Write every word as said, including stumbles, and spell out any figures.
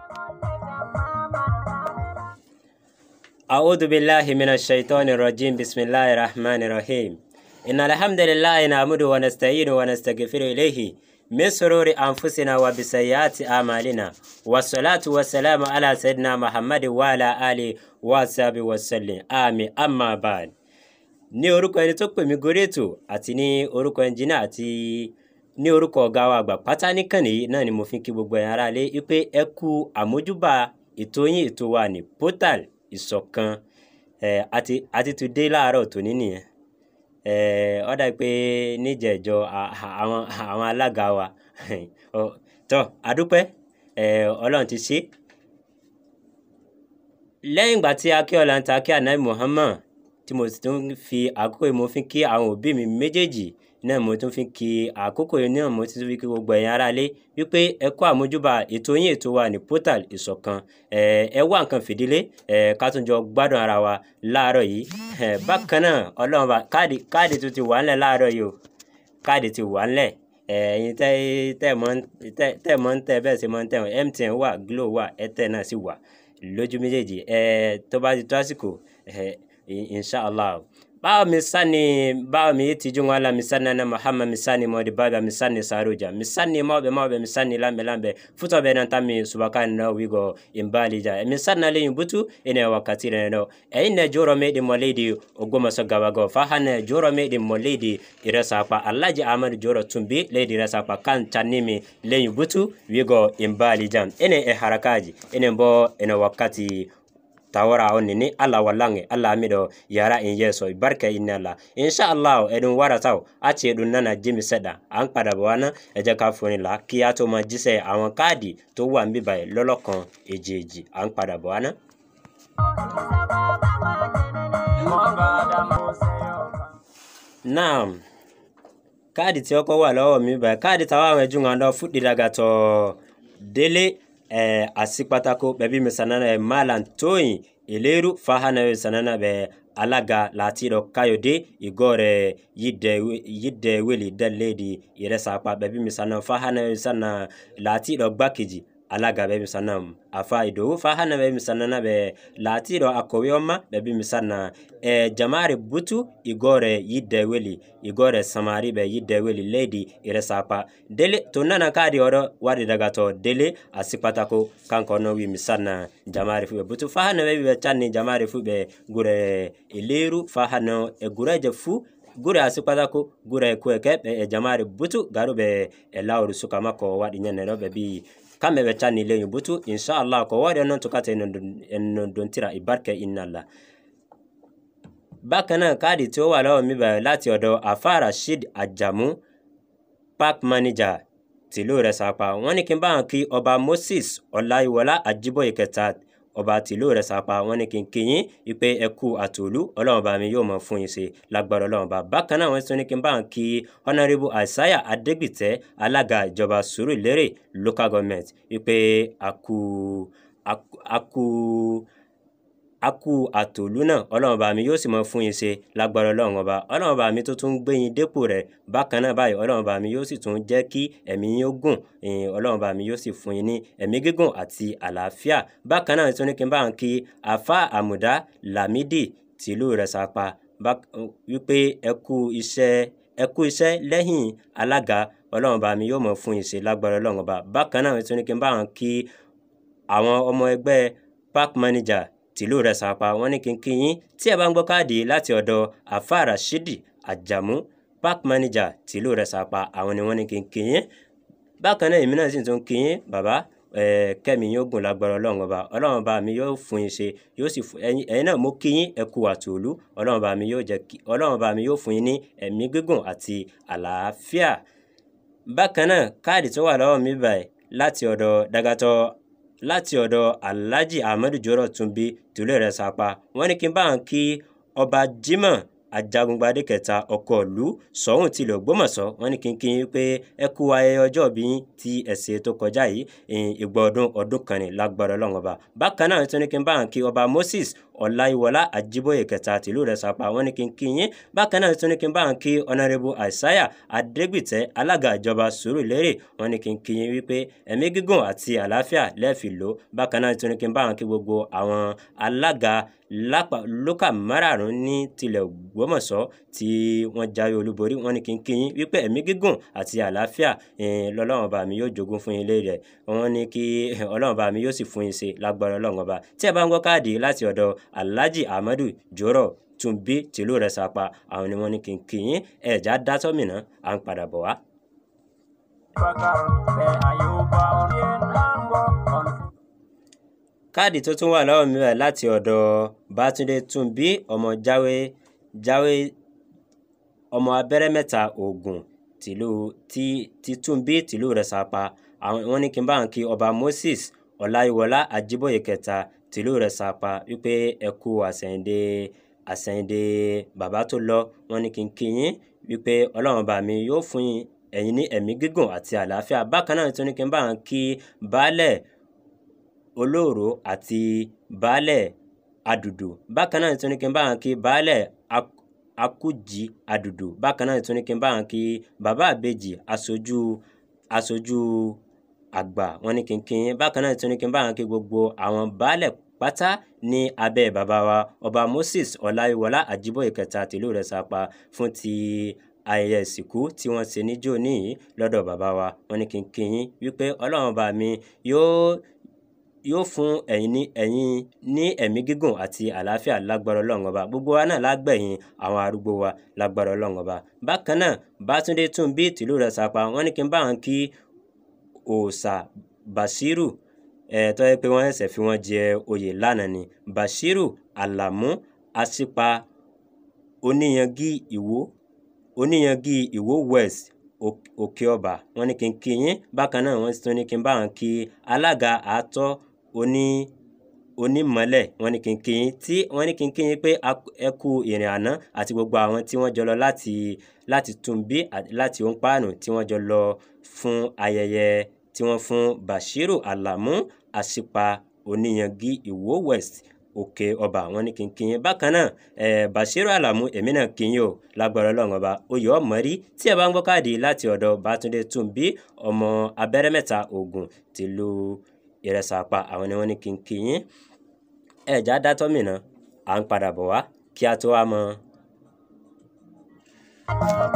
أعوذ بالله من الشيطان الرجيم بسم الله الرحمن الرحيم إن الحمد لله نعمده ونستعينه ونستغفر إليه من شرور أنفسنا وبسيئات أعمالنا والصلاة والسلام على سيدنا محمد وعلى آله وصحبه وسلم آمين أما بعد ní orúkọ ẹni tó pè mí gorí ètò àti ní orúkọ ẹnjìnà àti ní orúkọ ọ̀gá wa àgbà pátá níkànnì náà ni mo fi kí gbogbo ẹ̀yin ará ilé wípé ẹ kú àmójúbà ètò yín ètò wa ní Potal Isokan eh àti àti today láàárọ̀ tòní nìyẹn eh ó dà pé níjẹ̀jọ́ àwọn àwọn alága wa tó adúpẹ́ eh Ọlọ́run ti ṣe lẹ́yìn ìgbà tí akíọ̀lá ń ta kí Ànábì Muhammad tí mo sì tún fi àkókò mo fi kí àwọn òbí mi méjèèjì náà mo tún fi kí àkókò náà mo tún fi kí gbogbo ẹ̀yin ará ilé wípé ẹ kú àmójúbà ètò yín ètò wa ní Potal Isokan ẹ ẹ wá nǹkan fìdílé ẹ ká tún jọ gbádùn ara wa láàárọ̀ yìí ẹ bákan náà Ọlọ́run bá káàdì káàdì tó ti wà ńlẹ̀ láàárọ̀ yìí o káàdì ti wà ńlẹ̀ ẹ ẹ̀yin tẹ́ tẹ́ mọ̀ tẹ́ tẹ́ mọ̀ tẹ́ bẹ́ẹ̀ sì mọ̀ tẹ́ M T N wà Glo wà Airtel náà sì wà lójú méjèèjì ẹ tó bá ti tó àsìkò ẹ inshallah ba misani ba mi tiju wala misani na Muhammad misani modi baba misani saruja misani mawbe mawbe misani lambe lambe futo be nan tammi subakani no wigo imbalija misani le butu ene wakati no e ine joro medi molidi ogoma so gawago fa hane joro medi molidi irasa pa Alhaji Ahmad joro tumbi lady rasa pa kan tanimi le butu wigo imbalija ene e harakaji ene bo ene wakati tawara on ni Allah wallange Allah amido yara in yeso barka inna Allah insha Allah edun wara taw ache dun nana jimi seda an pada bwana eje ka foni la kiyato ma jise àwọn káàdì tó wà nbi bayi lolokan ejeji an pada bwana naam káàdì tí ó kọ wà lọ́wọ́ mi bayi káàdì tawa àwọn eju ngando fudi daga to dele eh asipatako bebi misanana e malan toyin eleru fahana sanana be alaga latiro kayode igore yide yide weli de lady iresa pa bebi misana fahana sana latiro gbakiji alaga bebi sanam afa ido fahana bebi sanana be latiro akowioma bebi misana e jamari butu igore yide weli igore samari be yide weli lady iresa pa dele tonana kadi oro wadi daga to dele asipatako kanko no wi misana jamari fu butu fahana bebi be tanni jamari fu be gure eleru fahana e gureje fu gure asipatako gure kweke e jamari butu garube e lawru sukamako wadi nyanero bebi kame be tani le butu inshallah ko wadi non to kate non don tira ibarka inna Allah bakana kadi tí ó wà lọ́wọ́ mi bá láti ọ̀dọ̀ Afa Rashid Ajamu park manager tìlú rẹ̀ sapa wọ́n ní kin bá kí ọba Moses Ọláyíwọlá Ajíbóyè kẹta ọba tìlú rẹ̀ sapa wọ́n ní kin kíyín ipe ẹ kú àtòlú Ọlọ́run bá mi yóò mọ̀ fún yín ṣe lágbára Ọlọ́run bá bákan náà wọ́n tún ní kin bá kí honorable Isaiah Adegbite alága ìjọba Surulere local government ipe aku aku aku àtòlú náà Ọlọ́run bá mi yóò sì mọ̀ fún yín ṣe lágbára Ọlọ́run ọba Ọlọ́run bá mi tó tún gbé yín dépò rẹ̀ bákan náà báyìí Ọlọ́run bá mi yóò sì tún jẹ́ kí ẹ̀mí yín ó gùn Ọlọ́run bá mi yóò sì fún yín ní ẹ̀mí gígùn àti àlàáfíà bákan náà tún ní kí n bá ń kí Afa Àmùdá Lámídì tìlú rẹ̀ sapa wípé ẹ kú iṣẹ́ ẹ kú iṣẹ́ lẹ́yìn alága Ọlọ́run bá mi yóò mọ̀ fún yín ṣe lágbára Ọlọ́run ọba bákan náà tún ní kí n bá ń kí àwọn ọmọ ẹgbẹ́ park manager tìlú rẹ̀ sapa wọ́n ní kin kíyín tí ẹ bá ń gbọ́ káàdì láti ọ̀dọ̀ Afa Rashid Ajamu park manager tìlú rẹ̀ sapa àwọn ni wọ́n ní kin kíyín bákan náà èmi náà sì tún kíyín bàbá eh kẹ́mi yóò gùn lágbára Ọlọ́run ọba Ọlọ́run bá mi yóò fún yín ṣe yóò sì ẹ̀yin náà mo kíyín ẹ kú àtòlú Ọlọ́run bá mi yóò jẹ́ kí Ọlọ́run bá mi yóò fún yín ní ẹ̀mí gígùn àti àlàáfíà bákan náà káàdì tó wà lọ́wọ́ mi báyìí láti ọ̀dọ̀ dagatọ láti ọ̀dọ̀ Alhaji Ahmad joro tumbi tìlú rẹ̀ sapa wọ́n ní kin bá ń kí ọba Jimoh ajagungbadé kẹta ọkọ̀ ìlú sọ́hùn tilẹ̀ Ògbómọ̀ṣọ́ wọ́n ní kínkín pé ẹ kú ayẹyẹ ọjọ́ bí tí ẹ̀sẹ̀ tó kọjá yìí ìgbà ọdún ọdún kan ní lágbára Ọlọ́run ọba. Bákan náà tún ní kí n bá wọn kí ọba Moses Ọláyíwọlá Àjíbóyè kẹta tìlú rẹ̀ Sapa wọ́n ní kínkín yín. Bákan náà tún ní kí n bá wọn kí Honorable Isaiah Adégbìtẹ́ alága ìjọba Sùúrùlérè wọ́n ní kínkín yín wípé ẹ̀mí gígùn àti àlàáfíà lẹ́ẹ̀fì lò. Bákan náà tún ní kí n bá wọn kí gbogbo àwọn alága lápá lókà márààrún ní tilẹ̀ Ògbómọ̀ṣọ́ tí wọ́n jáwé olúborí wọ́n ní kínkín yín wípé ẹ̀mí gígùn àti àlàáfíà lọ́lọ́run ọba mi yóò jogún fún ilé rẹ̀ wọ́n ní kí Ọlọ́run ọba mi yóò sì fún yín ṣe lágbára Ọlọ́run ọba. Tí ẹ bá ń gbọ́ káàdì láti ọ̀dọ̀ Alhaji Ahmadu Joro Túnbí tìlú rẹ̀ Sapa àwọn ni wọ́n ní kínkín yín ẹ̀já dátọ́ mìíràn à ń padà bọ̀ wá. Káàdì tó tún wà lọ́wọ́ mi rẹ̀ láti ọ̀dọ̀ Bátúndé Túnbí ọmọ jáwé jáwé ọmọ abẹ́rẹ́ mẹ́ta Ògùn tìlú tí tí Túnbí tìlú rẹ̀ Sapa àwọn wọ́n ní kí n bá wọn kí ọba Moses Ọláyíwọlá Àjíbóyè kẹta tìlú rẹ̀ Sapa wípé ẹ kú àsẹ̀yìndé àsẹ̀yìndé bàbá tó lọ wọ́n ní kí n kí yín wípé Ọlọ́run ọba mi yóò fún yín ẹ̀yin ní ẹ̀mí gígùn àti àlàáfíà. Bákan náà tún ní kí n bá wọn kí baálẹ̀ Olóòrò àti baálẹ̀ Àdùdù. Bákan náà tún ní kí n bá wọn kí baálẹ̀ Akújì Àdùdù. Bákan náà tún ní kí n bá wọn kí bàbá àbèjì aṣojú aṣojú àgbà wọ́n ní kínkín yín. Bákan náà tún ní kí n bá wọn kí gbogbo àwọn baálẹ̀ pátá ní abẹ́ bàbá wa ọba Moses Ọláyíwọlá Àjíbóyè kẹta tìlú rẹ̀ Sapa fún ti ayẹyẹ ìsìnkú tí wọ́n ṣe níjó níyì lọ́dọ̀ bàbá wa wọ́n ní kínkín yín wípé Ọlọ́run ọba mi yóò yóò fún ẹ̀yin ní ẹ̀yin ní ẹ̀mí gígùn àti àlàáfíà lágbára Ọlọ́run ọba. Gbogbo wa náà lágbẹ̀yìn àwọn arúgbó wa lágbára Ọlọ́run ọba. Bákan náà Bátúndé Túnbí tìlú rẹ̀ Sapa wọ́n ní kí n bá wọn kí òòṣà Bashiru ẹ̀ tó yẹ pé wọ́n ṣẹ̀ṣẹ̀ fi wọ́n jẹ oyè lánàá ni Bashiru Alamu Asipa Oníyangí Ìwó Oníyangí Ìwó West Òkè Ọba wọ́n ní kí n kí yín. Bákan náà wọ́n tún ní kí n bá wọn kí alága àtọ́ oní onímọ̀lẹ̀ wọ́n ní kí n kí yín tí wọ́n ní kí n kí yín pé ẹ kú ìrìn àná àti gbogbo àwọn tí wọ́n jọ lọ láti láti Túnbí láti Òǹpáànù tí wọ́n jọ lọ fún ayẹyẹ tí wọ́n fún Bashiru Alamu Asipa Oníyangí Ìwó West Òkè Ọba wọ́n ní kí n kí yín. Bákan náà ẹ̀ Bashiru Alamu èmi náà kí yín o lágbára Ọlọ́run ọba oyè ọmọrí. Tí ẹ bá ń gbọ́ káàdì láti ọ̀dọ̀ Bátúndé Túnbí ọmọ abẹ́rẹ́ mẹ́ta Ògùn tìlú ìrẹ̀ Sapa àwọn ni wọ́n ní kí n kí yín ẹ̀já dátọ́ mìíràn à ń padà bọ̀ wá kí a tó wá mọ́.